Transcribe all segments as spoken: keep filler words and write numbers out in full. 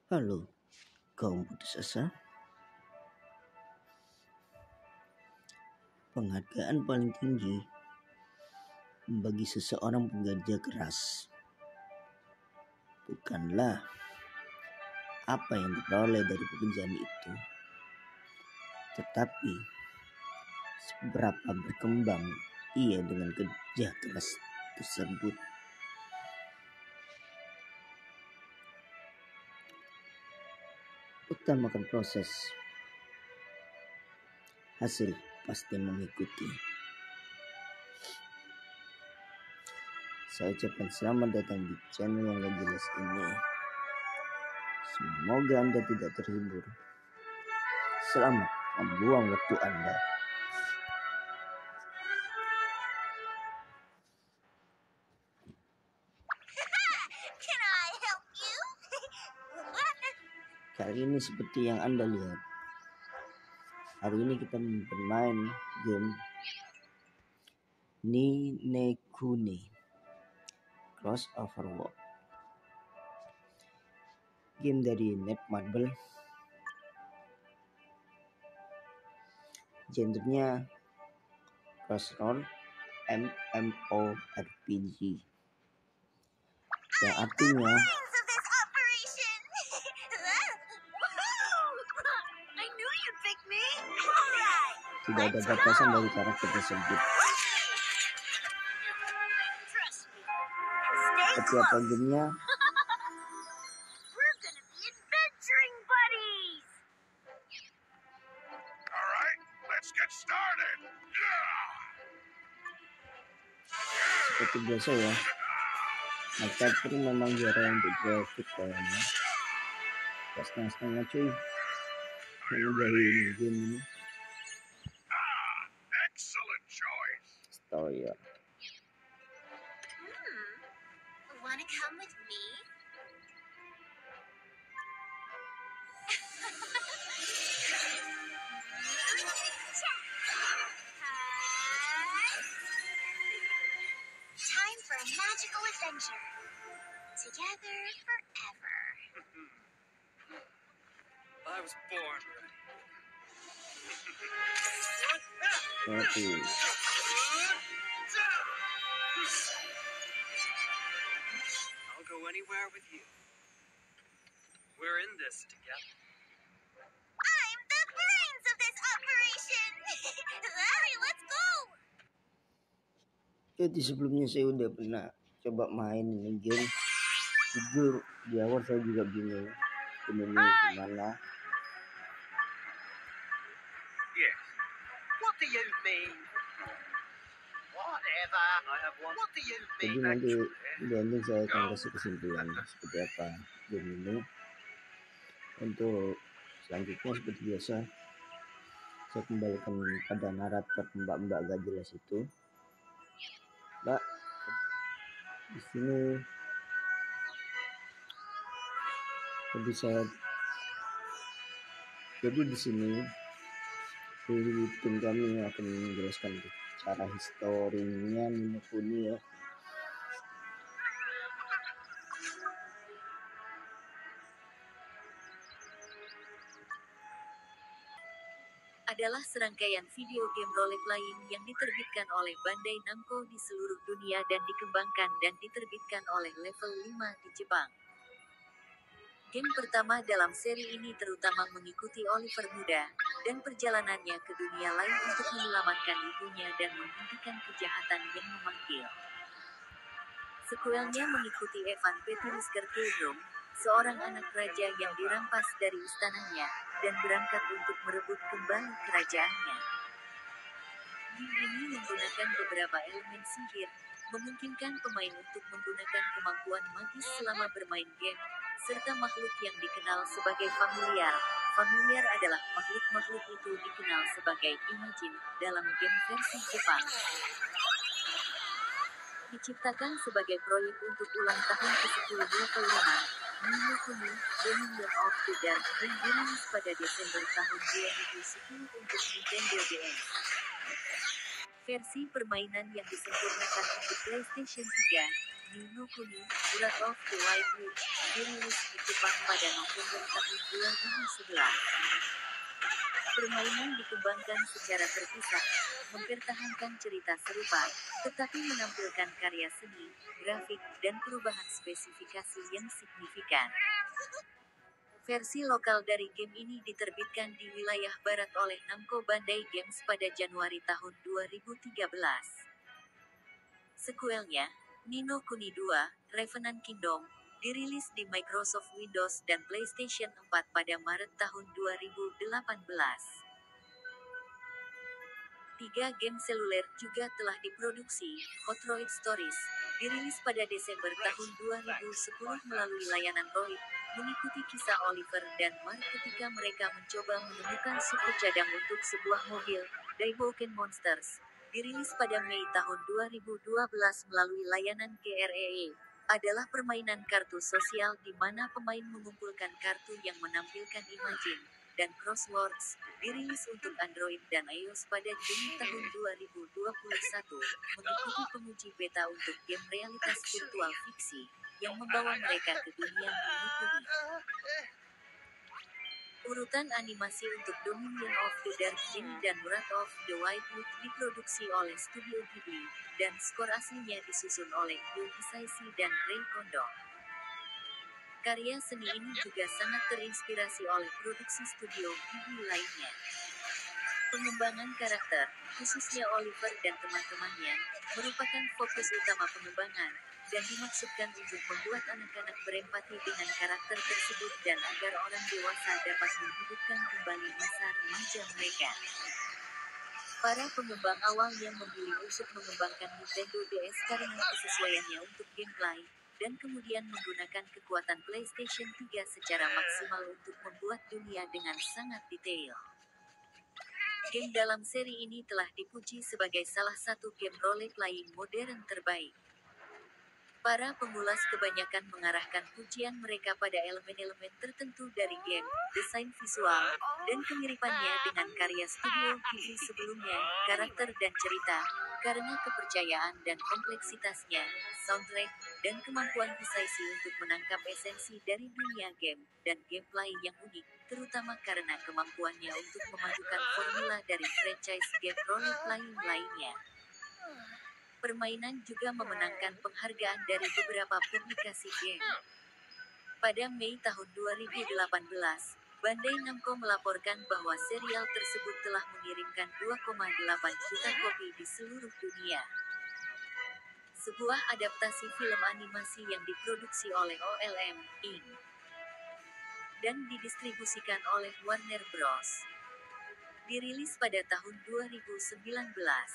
Halo, kaum putus asa. Penghargaan paling tinggi bagi seseorang pekerja keras bukanlah apa yang diperoleh dari pekerjaan itu, tetapi seberapa berkembang ia dengan kerja keras tersebut. Utamakan proses, hasil pasti mengikuti. Saya ucapkan selamat datang di channel yang gak jelas ini. Semoga Anda tidak terhibur. Selamat membuang waktu Anda. Kali ini seperti yang Anda lihat. Hari ini kita bermain game Ni no Kuni Crossover World. Game dari Netmarble. Genrenya Crossroad MMORPG. Yang artinya tidak ada batasan dari karakter tersebut. Seperti apa gamenya? Seperti biasa ya, Maka itu memang jarang untuk grafik kayaknya. Pas setengah-setengah cuy menjahili game ini. Story. Wanna come with me? Time for a magical adventure. Together forever. I was born ready. Oke. I'll go anywhere with you. We're in this together. I'm the brains of this operation. Larry, let's go. Jadi sebelumnya saya udah pernah coba main ini game. Jujur di awal saya juga bingung ini gimana. Yes. What do you mean? Whatever. I have one. What do you Jadi mean? nanti actually? di ending saya akan kasih kesimpulan seperti apa game ini. Untuk selanjutnya seperti biasa saya kembalikan pada narator mbak-mbak gak jelas itu. Mbak, di sini jadi saya jadi di sini di tim kami akan menjelaskan cara historinya Ni no Kuni ya. Adalah serangkaian video game role-playing yang diterbitkan oleh Bandai Namco di seluruh dunia dan dikembangkan dan diterbitkan oleh Level lima di Jepang. Game pertama dalam seri ini terutama mengikuti Oliver muda dan perjalanannya ke dunia lain untuk menyelamatkan ibunya dan menghentikan kejahatan yang memanggil. Sequelnya mengikuti Evan Petrusker Killroom, seorang anak raja yang dirampas dari istananya dan berangkat untuk merebut kembali kerajaannya. Game ini menggunakan beberapa elemen sihir, memungkinkan pemain untuk menggunakan kemampuan magis selama bermain game, serta makhluk yang dikenal sebagai familiar. Familiar adalah makhluk-makhluk itu dikenal sebagai Imagine dalam game versi Jepang. Diciptakan sebagai proyek untuk ulang tahun kesepuluh Level lima, Ni no Kuni, Dominion of the Dark dan dirilis pada Desember tahun dua ribu sepuluh untuk Nintendo D S. Versi permainan yang disempurnakan untuk PlayStation tiga, Ni no Kuni, Wrath of the White Witch, dirilis di Jepang pada November tahun dua ribu sebelas. Permainan dikembangkan secara terpisah, mempertahankan cerita serupa, tetapi menampilkan karya seni, grafik, dan perubahan spesifikasi yang signifikan. Versi lokal dari game ini diterbitkan di wilayah barat oleh Namco Bandai Games pada Januari tahun dua ribu tiga belas. Sekuelnya, Ni no Kuni dua, Revenant Kingdom, dirilis di Microsoft Windows dan PlayStation empat pada Maret tahun dua ribu delapan belas. Tiga game seluler juga telah diproduksi. Hotroid Stories, dirilis pada Desember tahun dua ribu sepuluh melalui layanan Roid, mengikuti kisah Oliver dan Mark ketika mereka mencoba menemukan suku cadang untuk sebuah mobil, Daiboken Monsters, dirilis pada Mei tahun dua ribu dua belas melalui layanan G R E E, adalah permainan kartu sosial di mana pemain mengumpulkan kartu yang menampilkan imajin, dan Crosswords, dirilis untuk Android dan iOS pada Juni tahun dua ribu dua puluh satu, mengikuti penguji beta untuk game realitas virtual fiksi, yang membawa mereka ke dunia Ni no Kuni. Urutan animasi untuk Dominion of the Dark Jin dan Wrath of the White Witch diproduksi oleh Studio Ghibli, dan skor aslinya disusun oleh Yu Hisaishi dan Rei Kondo. Karya seni ini juga sangat terinspirasi oleh produksi studio Ghibli lainnya. Pengembangan karakter, khususnya Oliver dan teman-temannya, merupakan fokus utama pengembangan, dan dimaksudkan untuk membuat anak-anak berempati dengan karakter tersebut dan agar orang dewasa dapat menghidupkan kembali masa remaja mereka. Para pengembang awalnya memilih untuk mengembangkan Nintendo D S karena kesesuaiannya untuk gameplay, dan kemudian menggunakan kekuatan PlayStation tiga secara maksimal untuk membuat dunia dengan sangat detail. Game dalam seri ini telah dipuji sebagai salah satu game role-playing modern terbaik. Para pengulas kebanyakan mengarahkan pujian mereka pada elemen-elemen tertentu dari game, desain visual, dan kemiripannya dengan karya studio Ghibli sebelumnya, karakter dan cerita, karena kepercayaan dan kompleksitasnya, soundtrack, dan kemampuan Hisaishi untuk menangkap esensi dari dunia game, dan gameplay yang unik, terutama karena kemampuannya untuk memadukan formula dari franchise game role-playing lainnya. Permainan juga memenangkan penghargaan dari beberapa publikasi game. Pada Mei tahun dua ribu delapan belas, Bandai Namco melaporkan bahwa serial tersebut telah mengirimkan dua koma delapan juta kopi di seluruh dunia. Sebuah adaptasi film animasi yang diproduksi oleh O L M, Incorporated dan didistribusikan oleh Warner Bros. Dirilis pada tahun dua ribu sembilan belas.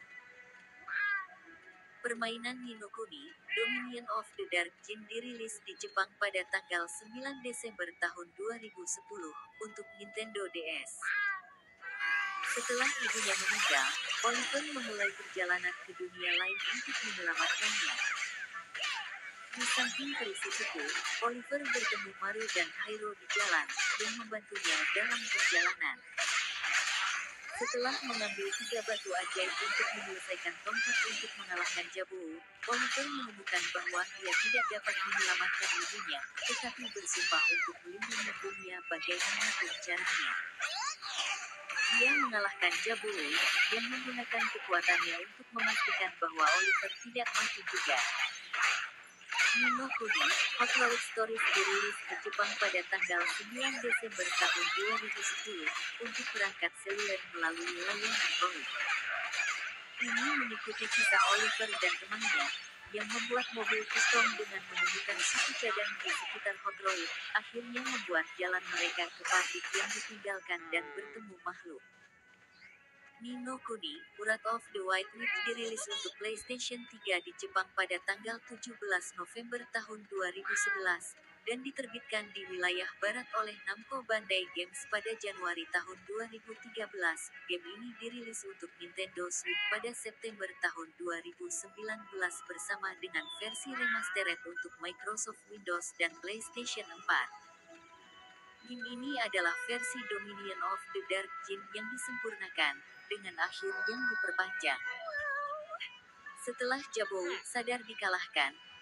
Permainan Ni no Kuni, Dominion of the Dark Jin dirilis di Jepang pada tanggal sembilan Desember tahun dua ribu sepuluh, untuk Nintendo D S. Setelah ibunya meninggal, Oliver memulai perjalanan ke dunia lain untuk menyelamatkannya. Di samping krisis itu, Oliver bertemu Maru dan Hiro di jalan, yang membantunya dalam perjalanan. Setelah mengambil tiga batu ajaib untuk menyelesaikan tongkat untuk mengalahkan Jabuu, Oliver menemukan bahwa dia tidak dapat menyelamatkan ibunya, tetapi bersumpah untuk melindungi ibunya bagaimanapun caranya. Dia mengalahkan Jabuu, yang menggunakan kekuatannya untuk memastikan bahwa Oliver tidak mati juga. Ni no Kuni, Hotroid Stories dirilis di Jepang pada tanggal sembilan Desember tahun dua ribu sepuluh, untuk perangkat seluler melalui layanan Roid. Ini mengikuti kisah Oliver dan temannya, yang membuat mobil custom dengan menemukan suku cadang di sekitar Hotroid, akhirnya membuat jalan mereka ke pabrik yang ditinggalkan dan bertemu makhluk. Ni no Kuni, Wrath of the White Witch dirilis untuk PlayStation tiga di Jepang pada tanggal tujuh belas November tahun dua ribu sebelas, dan diterbitkan di wilayah barat oleh Namco Bandai Games pada Januari tahun dua ribu tiga belas. Game ini dirilis untuk Nintendo Switch pada September tahun dua ribu sembilan belas bersama dengan versi remastered untuk Microsoft Windows dan PlayStation empat. Game ini adalah versi Dominion of the Dark Jin yang disempurnakan, dengan akhir yang diperpanjang. Setelah Jabuu sadar dikalahkan,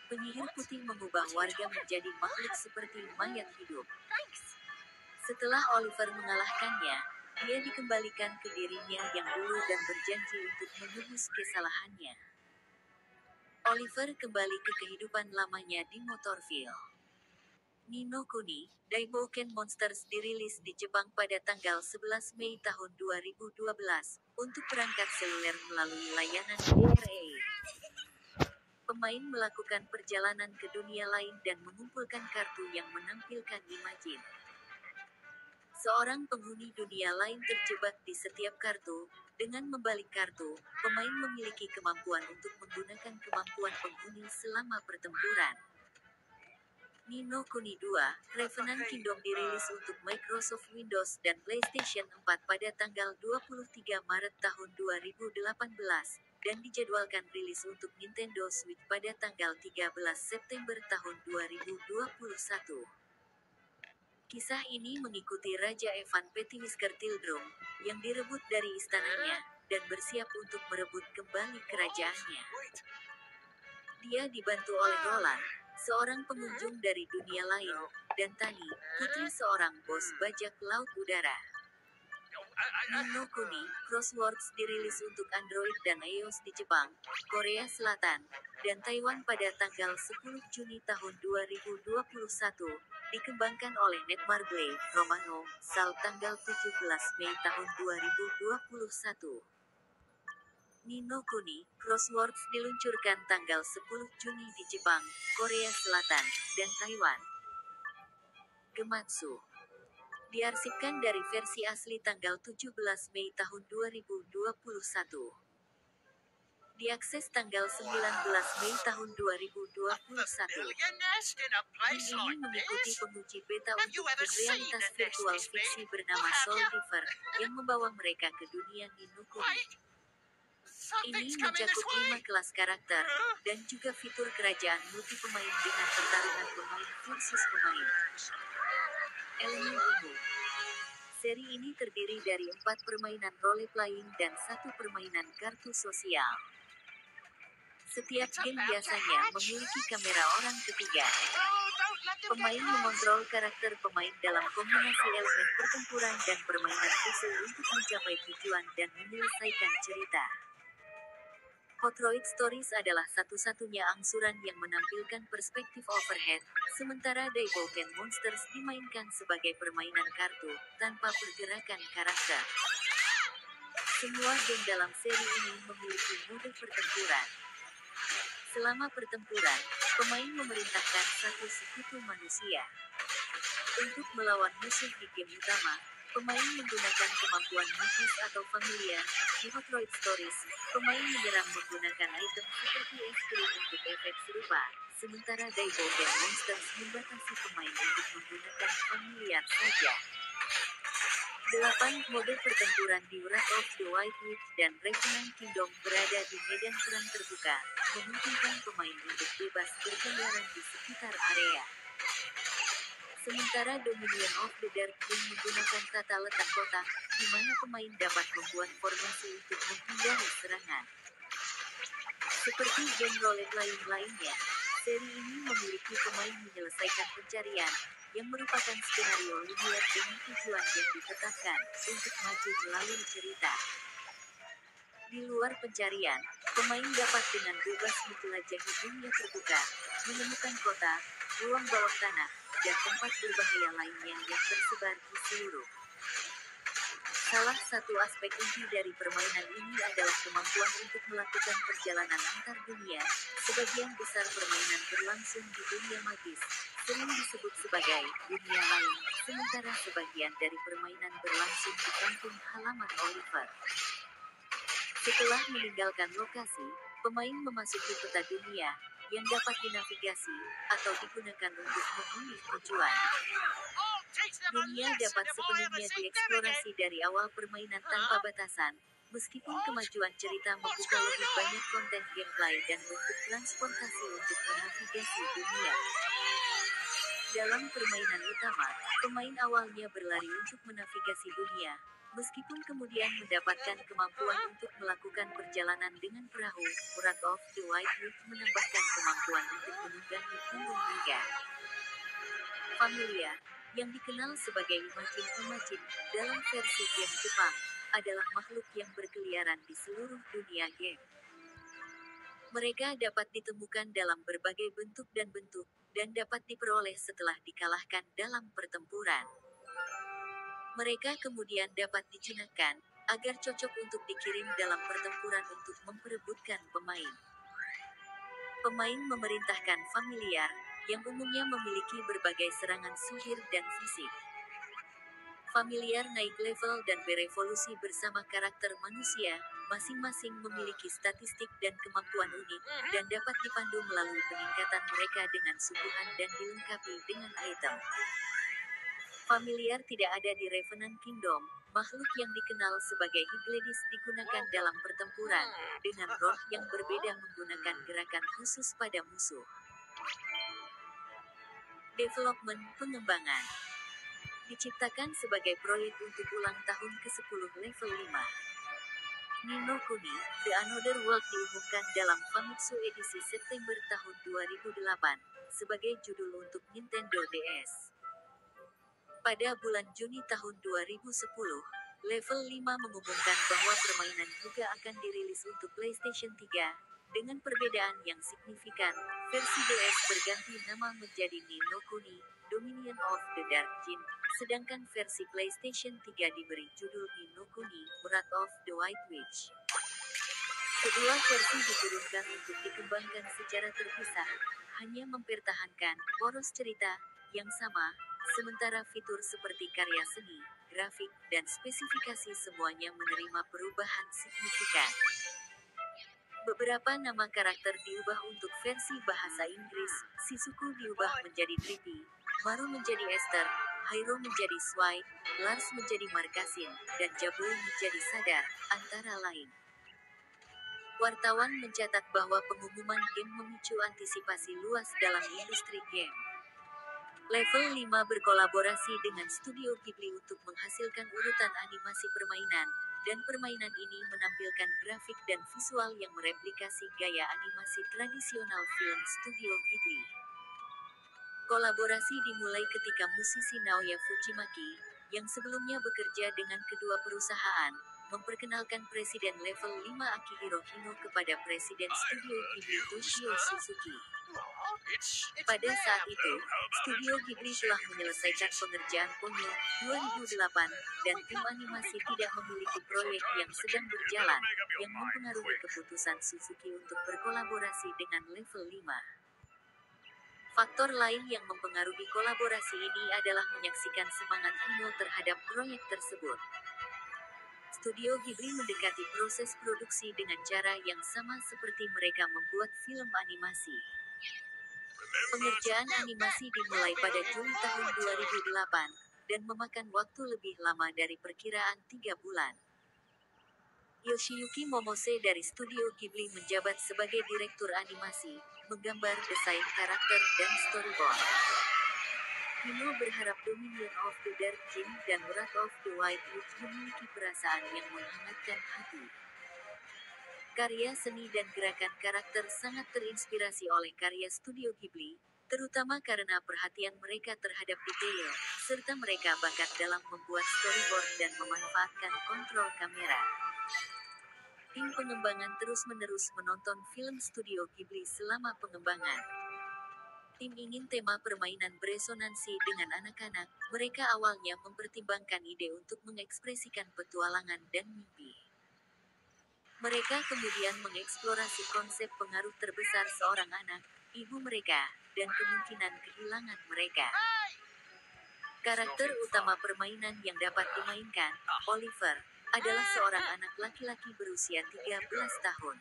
Penyihir putih mengubah warga menjadi makhluk seperti mayat hidup. Setelah Oliver mengalahkannya, dia dikembalikan ke dirinya yang dulu dan berjanji untuk menebus kesalahannya. Oliver kembali ke kehidupan lamanya di Motorville. Ni no Kuni, Daibouken Monsters dirilis di Jepang pada tanggal sebelas Mei tahun dua ribu dua belas, untuk perangkat seluler melalui layanan D R A. Pemain melakukan perjalanan ke dunia lain dan mengumpulkan kartu yang menampilkan Imagine. Seorang penghuni dunia lain terjebak di setiap kartu. Dengan membalik kartu, pemain memiliki kemampuan untuk menggunakan kemampuan penghuni selama pertempuran. Ni no Kuni dua, Revenant Kingdom dirilis untuk Microsoft Windows dan PlayStation empat pada tanggal dua puluh tiga Maret tahun dua ribu delapan belas, dan dijadwalkan rilis untuk Nintendo Switch pada tanggal tiga belas September tahun dua ribu dua puluh satu. Kisah ini mengikuti Raja Evan Pettiwhisker Tildrum, yang direbut dari istananya, dan bersiap untuk merebut kembali kerajaannya. Dia dibantu oleh Roland, seorang pengunjung dari dunia lain, dan Tani, putri seorang bos bajak laut udara. Ni no Kuni, Crosswords dirilis untuk Android dan iOS di Jepang, Korea Selatan, dan Taiwan pada tanggal sepuluh Juni tahun dua ribu dua puluh satu, dikembangkan oleh Netmarble, Romano, Sal tanggal tujuh belas Mei tahun dua ribu dua puluh satu. Ni no Kuni, Crosswords diluncurkan tanggal sepuluh Juni di Jepang, Korea Selatan, dan Taiwan. Gematsu diarsipkan dari versi asli tanggal tujuh belas Mei tahun dua ribu dua puluh satu. Diakses tanggal sembilan belas Mei tahun dua ribu dua puluh satu. Game ini mengikuti penguji beta untuk realitas virtual fiksi bernama Soul River, yang membawa mereka ke dunia Ni no Kuni. Ini mencakup lima kelas karakter, dan juga fitur kerajaan multi pemain dengan pertarungan pemain versus pemain. Elemen umum. Seri ini terdiri dari empat permainan role-playing dan satu permainan kartu sosial. Setiap game biasanya memiliki kamera orang ketiga. Pemain mengontrol karakter pemain dalam kombinasi elemen pertempuran dan permainan puzzle untuk mencapai tujuan dan menyelesaikan cerita. Hot Droid Stories adalah satu-satunya angsuran yang menampilkan perspektif overhead, sementara Daibouken Monsters dimainkan sebagai permainan kartu, tanpa pergerakan karakter. Semua game dalam seri ini memiliki mode pertempuran. Selama pertempuran, pemain memerintahkan satu sekutu manusia. Untuk melawan musuh di game utama, pemain menggunakan kemampuan magis atau familiar. Di Hot Droid Stories, pemain menyerang menggunakan item seperti es krim untuk efek serupa, sementara Daibouken Monsters membatasi pemain untuk menggunakan familiar saja. Delapan mode pertempuran di Wrath of the White Witch dan Revenant Kingdom berada di medan perang terbuka, memungkinkan pemain untuk bebas berkeliaran di sekitar area. Sementara Dominion of the Dark King menggunakan tata letak kotak, di mana pemain dapat membuat formasi untuk menghindari serangan. Seperti game role-playing lainnya, seri ini memiliki pemain menyelesaikan pencarian, yang merupakan skenario linear dengan tujuan yang ditetapkan, untuk maju melalui cerita. Di luar pencarian, pemain dapat dengan bebas menjelajahi dunia terbuka, menemukan kota, ruang bawah tanah, dan tempat berbahaya lainnya yang tersebar di seluruh. Salah satu aspek inti dari permainan ini adalah kemampuan untuk melakukan perjalanan antar dunia. Sebagian besar permainan berlangsung di dunia magis, sering disebut sebagai dunia lain, sementara sebagian dari permainan berlangsung di kampung halaman Oliver. Setelah meninggalkan lokasi, pemain memasuki peta dunia, yang dapat dinavigasi, atau digunakan untuk memilih tujuan. Dunia dapat sepenuhnya dieksplorasi dari awal permainan tanpa batasan, meskipun kemajuan cerita membuka lebih banyak konten gameplay dan bentuk transportasi untuk menavigasi dunia. Dalam permainan utama, pemain awalnya berlari untuk menavigasi dunia, Meskipun kemudian mendapatkan kemampuan untuk melakukan perjalanan dengan perahu, Wrath of the White Witch menambahkan kemampuan untuk menunggangi punggung naga. Familiar, yang dikenal sebagai Imajin-Imajin dalam versi game Jepang, adalah makhluk yang berkeliaran di seluruh dunia game. Mereka dapat ditemukan dalam berbagai bentuk dan bentuk, dan dapat diperoleh setelah dikalahkan dalam pertempuran. Mereka kemudian dapat dijinakkan, agar cocok untuk dikirim dalam pertempuran untuk memperebutkan pemain. Pemain memerintahkan familiar, yang umumnya memiliki berbagai serangan sihir dan fisik. Familiar naik level dan berevolusi bersama karakter manusia, masing-masing memiliki statistik dan kemampuan unik, dan dapat dipandu melalui peningkatan mereka dengan suguhan dan dilengkapi dengan item. Familiar tidak ada di Revenant Kingdom, makhluk yang dikenal sebagai Higledis digunakan dalam pertempuran, dengan roh yang berbeda menggunakan gerakan khusus pada musuh. Development pengembangan diciptakan sebagai proyek untuk ulang tahun kesepuluh level lima. Ni no Kuni, The Another World diumumkan dalam Famitsu edisi September tahun dua ribu delapan, sebagai judul untuk Nintendo D S. Pada bulan Juni tahun dua ribu sepuluh, Level lima mengumumkan bahwa permainan juga akan dirilis untuk PlayStation tiga, dengan perbedaan yang signifikan, versi D S berganti nama menjadi Ni no Kuni, Dominion of the Dark Jin, sedangkan versi PlayStation tiga diberi judul Ni no Kuni, Wrath of the White Witch. Kedua versi diturunkan untuk dikembangkan secara terpisah, hanya mempertahankan poros cerita yang sama, sementara fitur seperti karya seni, grafik, dan spesifikasi semuanya menerima perubahan signifikan. Beberapa nama karakter diubah untuk versi bahasa Inggris, Shizuku diubah menjadi Trippy, Maru menjadi Esther, Hyro menjadi Swai, Lars menjadi Markasin, dan Jabul menjadi Sadar, antara lain. Wartawan mencatat bahwa pengumuman game memicu antisipasi luas dalam industri game. Level lima berkolaborasi dengan Studio Ghibli untuk menghasilkan urutan animasi permainan, dan permainan ini menampilkan grafik dan visual yang mereplikasi gaya animasi tradisional film Studio Ghibli. Kolaborasi dimulai ketika musisi Naoya Fujimaki, yang sebelumnya bekerja dengan kedua perusahaan, memperkenalkan Presiden Level lima Akihiro Hino kepada Presiden Studio Ghibli Toshio Suzuki. Pada saat itu, Studio Ghibli telah menyelesaikan pengerjaan Ponyo dua ribu delapan, dan tim animasi tidak memiliki proyek yang sedang berjalan, yang mempengaruhi keputusan Suzuki untuk berkolaborasi dengan Level lima. Faktor lain yang mempengaruhi kolaborasi ini adalah menyaksikan semangat Hino terhadap proyek tersebut. Studio Ghibli mendekati proses produksi dengan cara yang sama seperti mereka membuat film animasi. Pengerjaan animasi dimulai pada Juli tahun dua ribu delapan, dan memakan waktu lebih lama dari perkiraan tiga bulan. Yoshiyuki Momose dari Studio Ghibli menjabat sebagai direktur animasi, menggambar desain karakter dan storyboard. Hino berharap Dominion of the Dark Jin dan Wrath of the White Witch memiliki perasaan yang menghangatkan hati. Karya seni dan gerakan karakter sangat terinspirasi oleh karya Studio Ghibli, terutama karena perhatian mereka terhadap detail, serta mereka bakat dalam membuat storyboard dan memanfaatkan kontrol kamera. Tim pengembangan terus-menerus menonton film Studio Ghibli selama pengembangan. Tim ingin tema permainan beresonansi dengan anak-anak, mereka awalnya mempertimbangkan ide untuk mengekspresikan petualangan dan mimpi. Mereka kemudian mengeksplorasi konsep pengaruh terbesar seorang anak, ibu mereka, dan kemungkinan kehilangan mereka. Karakter utama permainan yang dapat dimainkan, Oliver, adalah seorang anak laki-laki berusia tiga belas tahun.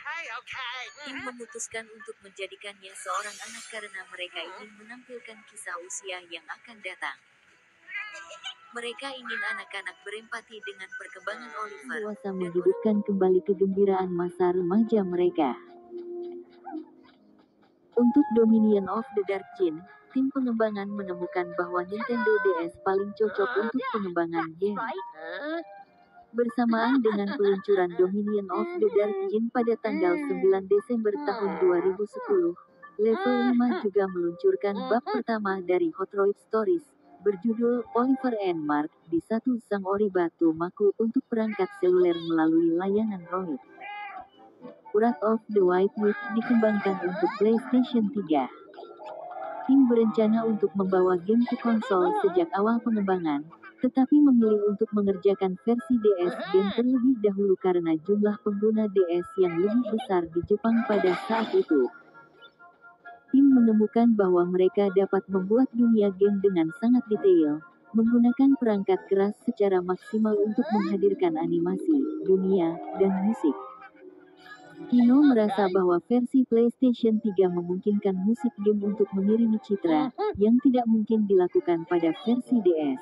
Tim memutuskan untuk menjadikannya seorang anak karena mereka ingin menampilkan kisah usia yang akan datang. Mereka ingin anak-anak berempati dengan perkembangan Oliver. Dewasa menghidupkan kembali kegembiraan masa remaja mereka. Untuk Dominion of the Dark Jin, tim pengembangan menemukan bahwa Nintendo D S paling cocok untuk pengembangan game. Bersamaan dengan peluncuran Dominion of the Dark Gene pada tanggal sembilan Desember tahun dua ribu sepuluh, Level lima juga meluncurkan bab pertama dari Hot Roid Stories, berjudul Oliver and Mark, di satu Sang Oriba Tumaku untuk perangkat seluler melalui layanan Roid. Wrath of the White Witch dikembangkan untuk PlayStation tiga. Tim berencana untuk membawa game ke konsol sejak awal pengembangan, tetapi memilih untuk mengerjakan versi D S game terlebih dahulu karena jumlah pengguna D S yang lebih besar di Jepang pada saat itu. Tim menemukan bahwa mereka dapat membuat dunia game dengan sangat detail, menggunakan perangkat keras secara maksimal untuk menghadirkan animasi, dunia, dan musik. Kino merasa bahwa versi PlayStation tiga memungkinkan musik game untuk mengiringi citra, yang tidak mungkin dilakukan pada versi D S.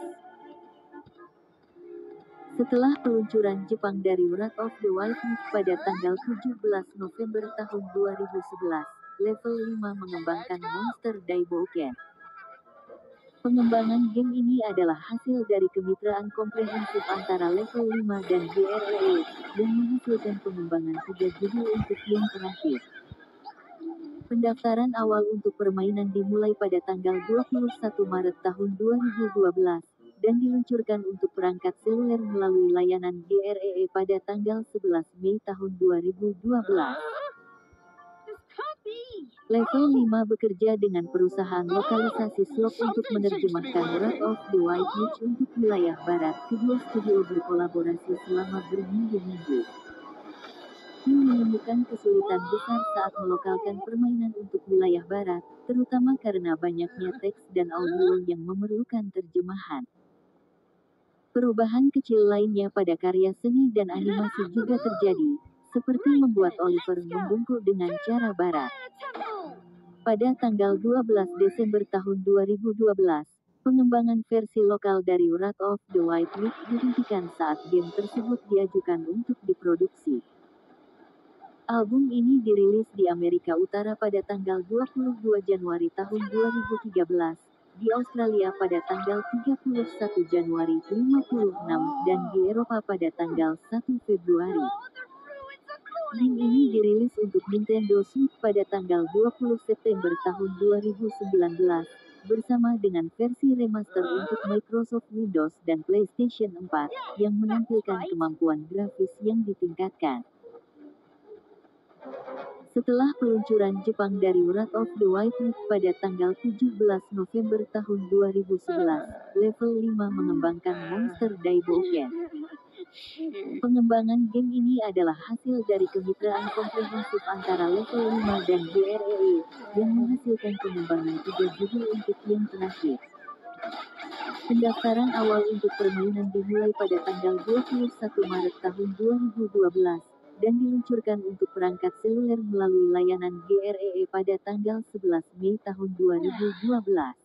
Setelah peluncuran Jepang dari Wrath of the White Witch pada tanggal tujuh belas November tahun dua ribu sebelas, Level lima mengembangkan Monster Daiboken. Pengembangan game ini adalah hasil dari kemitraan komprehensif antara Level lima dan G R E E, yang menghasilkan pengembangan tiga judul untuk game terakhir. Pendaftaran awal untuk permainan dimulai pada tanggal dua puluh satu Maret tahun dua ribu dua belas, dan diluncurkan untuk perangkat seluler melalui layanan G R E E pada tanggal sebelas Mei tahun dua ribu dua belas. Level lima bekerja dengan perusahaan lokalisasi slot untuk menerjemahkan Wrath of the White Witch untuk wilayah barat. Kedua studio berkolaborasi selama berminggu-minggu. Tim menemukan kesulitan besar saat melokalkan permainan untuk wilayah barat, terutama karena banyaknya teks dan audio yang memerlukan terjemahan. Perubahan kecil lainnya pada karya seni dan animasi juga terjadi, seperti membuat Oliver membungkuk dengan cara barat. Pada tanggal dua belas Desember tahun dua ribu dua belas, pengembangan versi lokal dari Wrath of the White Witch dihentikan saat game tersebut diajukan untuk diproduksi. Album ini dirilis di Amerika Utara pada tanggal dua puluh dua Januari tahun dua ribu tiga belas, di Australia pada tanggal tiga puluh satu Januari lima puluh enam, dan di Eropa pada tanggal satu Februari. Game ini dirilis untuk Nintendo Switch pada tanggal dua puluh September tahun dua ribu sembilan belas, bersama dengan versi remaster untuk Microsoft Windows dan PlayStation empat, yang menampilkan kemampuan grafis yang ditingkatkan. Setelah peluncuran Jepang dari Wrath of the White Witch pada tanggal tujuh belas November tahun dua ribu sebelas, Level lima mengembangkan Monster Daiboken. Pengembangan game ini adalah hasil dari kemitraan komprehensif antara Level lima dan G R E E, yang menghasilkan pengembangan tiga judul untuk game terakhir. Pendaftaran awal untuk permainan dimulai pada tanggal dua puluh satu Maret tahun dua ribu dua belas, dan diluncurkan untuk perangkat seluler melalui layanan G R E E pada tanggal sebelas Mei tahun dua ribu dua belas.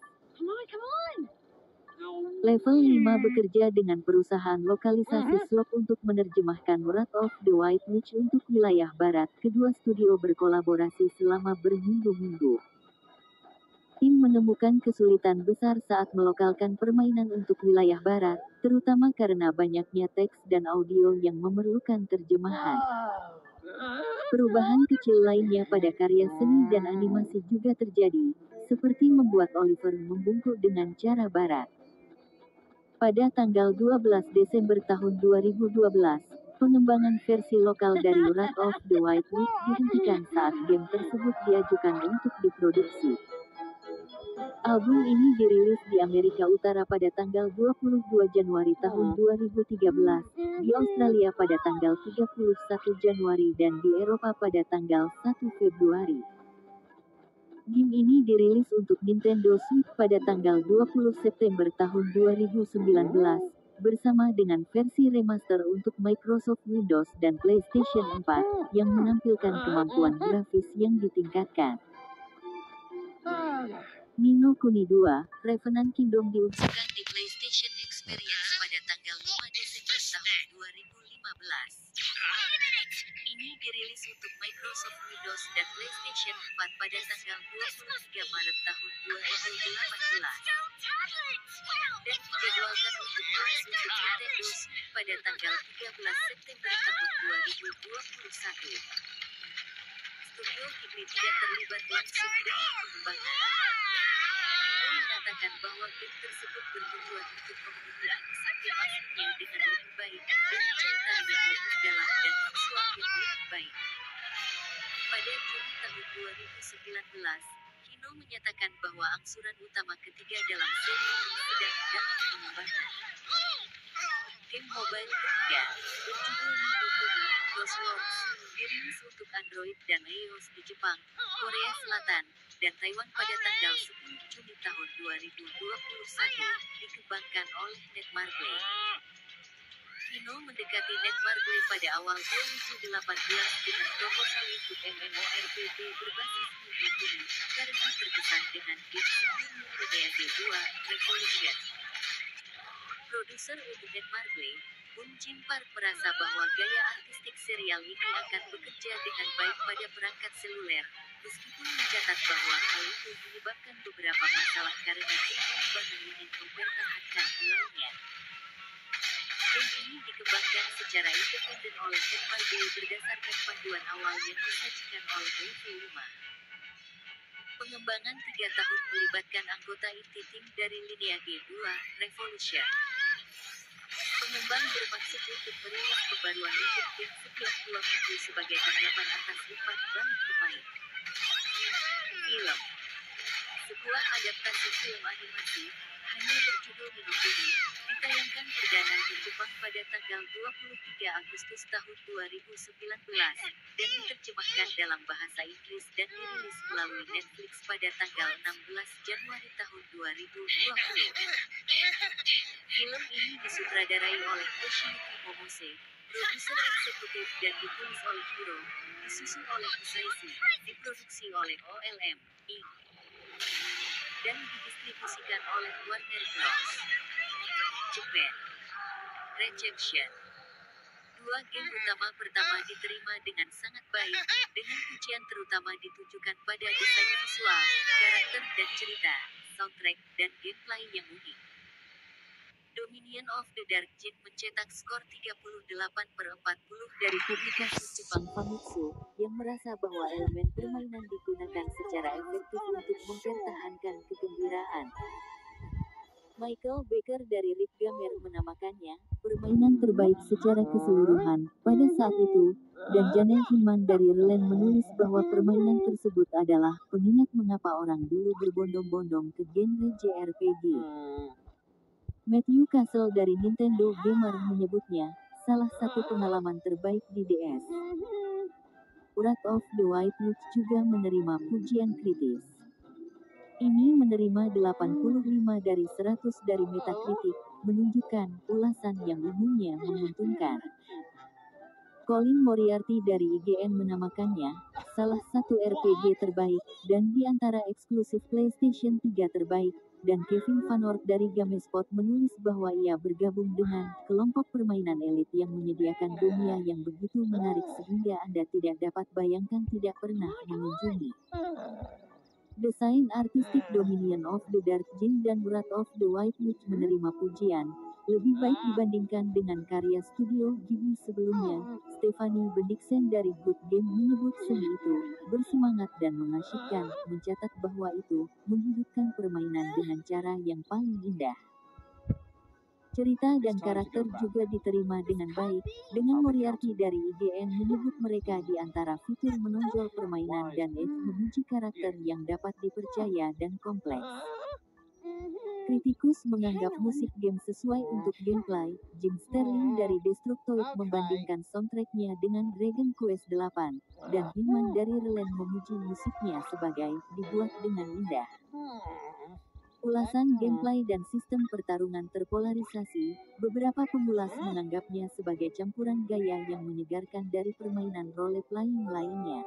Level lima bekerja dengan perusahaan lokalisasi slot untuk menerjemahkan Wrath of the White Witch untuk wilayah barat. Kedua studio berkolaborasi selama berminggu-minggu. Tim menemukan kesulitan besar saat melokalkan permainan untuk wilayah barat, terutama karena banyaknya teks dan audio yang memerlukan terjemahan. Perubahan kecil lainnya pada karya seni dan animasi juga terjadi, seperti membuat Oliver membungkuk dengan cara barat. Pada tanggal dua belas Desember tahun dua ribu dua belas, pengembangan versi lokal dari Wrath of the White Witch dihentikan saat game tersebut diajukan untuk diproduksi. Album ini dirilis di Amerika Utara pada tanggal dua puluh dua Januari tahun dua ribu tiga belas, di Australia pada tanggal tiga puluh satu Januari dan di Eropa pada tanggal satu Februari. Game ini dirilis untuk Nintendo Switch pada tanggal dua puluh September tahun dua ribu sembilan belas, bersama dengan versi remaster untuk Microsoft Windows dan PlayStation empat, yang menampilkan kemampuan grafis yang ditingkatkan. Ni no Kuni dua, Revenant Kingdom diunggahkan di PlayStation Experience pada tanggal lima Desember tahun dua ribu lima belas. Ini dirilis untuk Microsoft Windows dan PlayStation empat pada tanggal dua puluh tiga Maret tahun dua ribu delapan belas. Dan dijadwalkan untuk rilis untuk Nintendo Switch pada tanggal tiga belas September tahun dua ribu dua puluh satu. Studio Ghibli tidak terlibat langsung dengan pengembangan. Hino mengatakan bahwa game tersebut bertujuan untuk memenuhi antisipasi dengan lebih baik, dan cerita yang lebih dalam dan visual yang lebih baik. Pada Juni tahun dua ribu sembilan belas, Hino menyatakan bahwa angsuran utama ketiga dalam seri ini sedang dalam pengembangan. Game mobile ketiga, berjudul Nino Kuni Crosswords, dirilis untuk Android dan iOS di Jepang, Korea Selatan, dan Taiwan pada tanggal sepuluh Juni tahun dua ribu dua puluh satu, dikembangkan oleh Netmarble. Hino mendekati Netmarble pada awal dua ribu delapan belas dengan proposal untuk MMORPG berbasis Nino Kuni, karena terkesan dengan game sebelumnya Lineage dua, Revolution. Produser untuk Netmarble, Bun Jin Park merasa bahwa gaya artistik serial ini akan bekerja dengan baik pada perangkat seluler, meskipun mencatat bahwa hal itu menyebabkan beberapa masalah karena tim pengembangan ingin mempertahankan mulainya. Game ini dikembangkan secara independen oleh Netmarble berdasarkan panduan awal yang disajikan oleh Level lima. Pengembangan tiga tahun melibatkan anggota inti tim dari Lineage dua, Revolution. Pengembang bermaksud untuk merilis pembaruan untuk game setiap dua minggu sebagai tanggapan atas umpan balik pemain. Film. Sebuah adaptasi film animasi, hanya berjudul Nino Kuni, ditayangkan perdana di Jepang pada tanggal dua puluh tiga Agustus tahun dua ribu sembilan belas, dan diterjemahkan dalam bahasa Inggris dan dirilis melalui Netflix pada tanggal enam belas Januari tahun dua ribu dua puluh. Film ini disutradarai oleh Toshiyuki Momose, produser eksekutif dan ditulis oleh Hiro, disusun oleh Musaishi, diproduksi oleh O L M, Incorporated dan didistribusikan oleh Warner Bros. Japan. Reception. Dua game utama pertama diterima dengan sangat baik, dengan pujian terutama ditujukan pada desain visual, karakter dan cerita, soundtrack, dan gameplay yang unik. Dominion of the Dark Jin mencetak skor tiga puluh delapan per empat puluh dari publikasi Jepang Famitsu, yang merasa bahwa elemen permainan digunakan secara efektif untuk mempertahankan kegembiraan. Michael Baker dari Ripgamer menamakannya permainan terbaik secara keseluruhan pada saat itu, dan Janelle Hinman dari Relent menulis bahwa permainan tersebut adalah pengingat mengapa orang dulu berbondong-bondong ke genre J R P G. Matthew Castle dari Nintendo Gamer menyebutnya salah satu pengalaman terbaik di D S. Wrath of the White Witch juga menerima pujian kritis. Ini menerima delapan puluh lima dari seratus dari Metacritic, menunjukkan ulasan yang umumnya menguntungkan. Colin Moriarty dari I G N menamakannya salah satu R P G terbaik, dan di antara eksklusif PlayStation tiga terbaik, dan Kevin Van Ort dari GameSpot menulis bahwa ia bergabung dengan kelompok permainan elit yang menyediakan dunia yang begitu menarik sehingga Anda tidak dapat bayangkan tidak pernah mengunjungi. Desain artistik Dominion of the Dark Jin dan Wrath of the White Witch menerima pujian, lebih baik dibandingkan dengan karya studio Ghibli sebelumnya. Stephanie Bendiksen dari Good Game menyebut seni itu bersemangat dan mengasyikkan, mencatat bahwa itu menghidupkan permainan dengan cara yang paling indah. Cerita dan karakter juga diterima dengan baik, dengan Moriarty dari I G N menyebut mereka di antara fitur menonjol permainan dan Edge memuji karakter yang dapat dipercaya dan kompleks. Kritikus menganggap musik game sesuai untuk gameplay. Jim Sterling dari Destructoid membandingkan soundtracknya dengan Dragon Quest delapan, dan Hinman dari Relent memuji musiknya sebagai dibuat dengan indah. Ulasan gameplay dan sistem pertarungan terpolarisasi, beberapa pengulas menganggapnya sebagai campuran gaya yang menyegarkan dari permainan role-playing lainnya.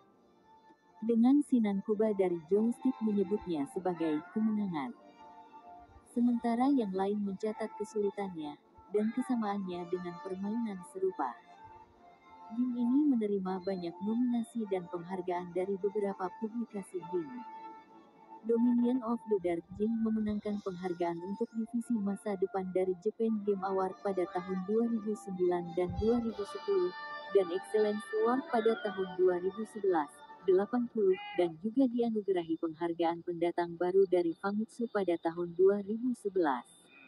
Dengan Sinan Kuba dari Joystick menyebutnya sebagai kemenangan. Sementara yang lain mencatat kesulitannya, dan kesamaannya dengan permainan serupa. Game ini menerima banyak nominasi dan penghargaan dari beberapa publikasi game. Dominion of the Dark Gem memenangkan penghargaan untuk divisi masa depan dari Japan Game Award pada tahun dua ribu sembilan dan dua ribu sepuluh, dan Excellence Award pada tahun dua ribu sebelas, delapan puluh, dan juga dianugerahi penghargaan pendatang baru dari Famitsu pada tahun dua ribu sebelas.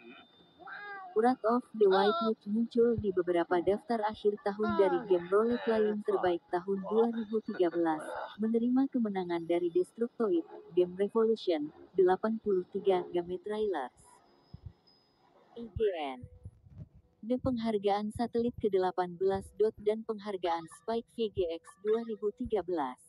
Wrath of the White Witch muncul di beberapa daftar akhir tahun dari game role-playing terbaik tahun dua ribu tiga belas, menerima kemenangan dari Destructoid, Game Revolution, delapan puluh tiga Game Trailers. I G N The penghargaan satelit ke delapan belas dot dan penghargaan Spike V G X dua ribu tiga belas.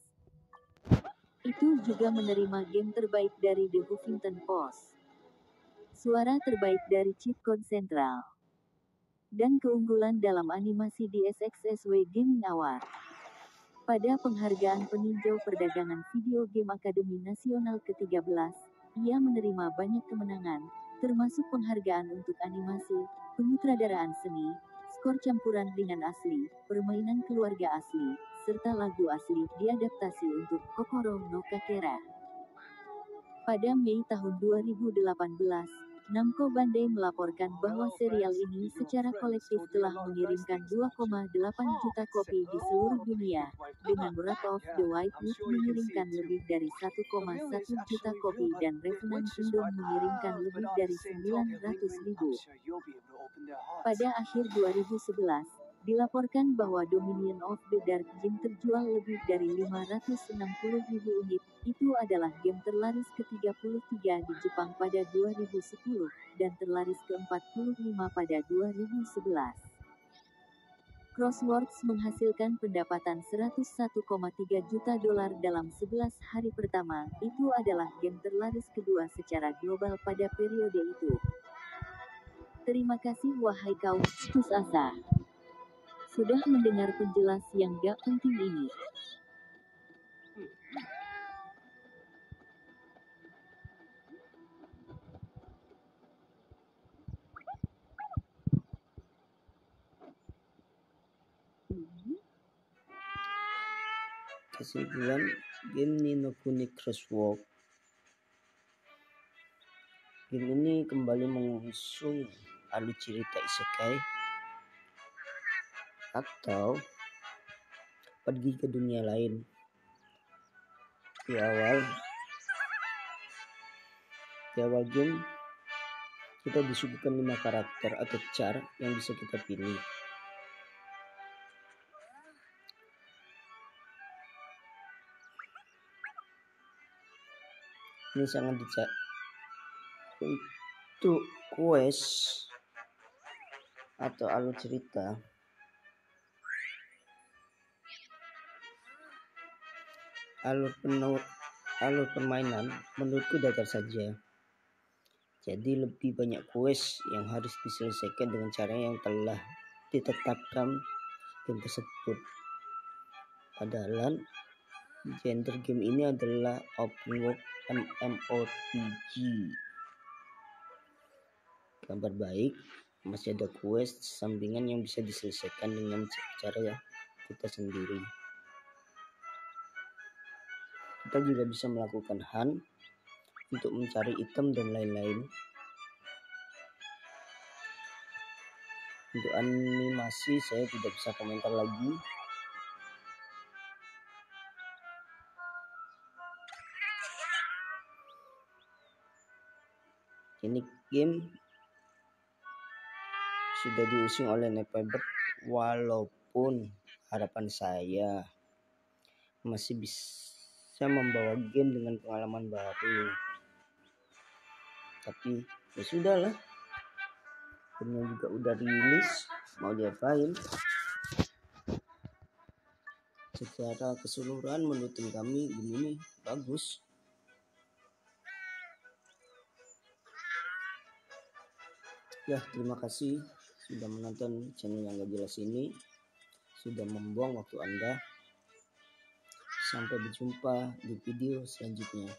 Itu juga menerima game terbaik dari The Huffington Post, suara terbaik dari Cheat Code Central, dan keunggulan dalam animasi di S X S W Gaming Award. Pada penghargaan peninjau perdagangan video game Akademi Nasional ke tiga belas, ia menerima banyak kemenangan, termasuk penghargaan untuk animasi, penyutradaraan seni, skor campuran ringan asli, permainan keluarga asli, serta lagu asli diadaptasi untuk Kokoro no Kakera. Pada Mei tahun dua ribu delapan belas, Namco Bandai melaporkan bahwa serial ini secara kolektif telah mengirimkan dua koma delapan juta kopi di seluruh dunia, dengan Wrath of the White Witch mengirimkan lebih dari satu koma satu juta kopi dan Revenant Kingdom mengirimkan lebih dari sembilan ratus ribu. Pada akhir dua ribu sebelas, dilaporkan bahwa Dominion of the Dark Gem terjual lebih dari lima ratus enam puluh ribu unit. Itu adalah game terlaris ke tiga puluh tiga di Jepang pada dua ribu sepuluh, dan terlaris ke empat puluh lima pada dua ribu sebelas. Crosswords menghasilkan pendapatan seratus satu koma tiga juta dolar dalam sebelas hari pertama. Itu adalah game terlaris kedua secara global pada periode itu. Terima kasih wahai kaum putus asa. Sudah mendengar penjelas yang gak penting ini. Kesimpulan, game Ni no Kuni Crossword. Game ini kembali mengusung alur cerita isekai atau pergi ke dunia lain. Di awal, di awal game kita disuguhkan lima karakter atau char yang bisa kita pilih. Ini sangat dicak untuk quest atau alur cerita. Alur penuh, alur permainan menurutku datar saja. Jadi lebih banyak quest yang harus diselesaikan dengan cara yang telah ditetapkan game tersebut. Padahal genre game ini adalah open world M M O R P G. Kabar baik, masih ada quest sampingan yang bisa diselesaikan dengan cara kita sendiri. Kita juga bisa melakukan hunt untuk mencari item dan lain-lain. Untuk animasi saya tidak bisa komentar lagi. Ini game sudah diusung oleh Nepaybird, walaupun harapan saya masih bisa membawa game dengan pengalaman baru. Tapi ya sudahlah, gamenya juga udah rilis, mau diapain. Secara keseluruhan menurut kami game ini bagus. Ya, terima kasih sudah menonton channel yang gak jelas ini, sudah membuang waktu Anda. Sampai berjumpa di video selanjutnya.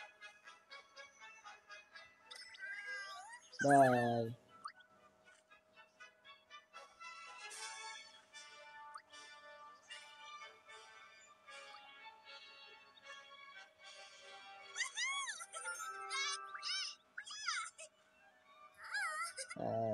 Bye. Bye.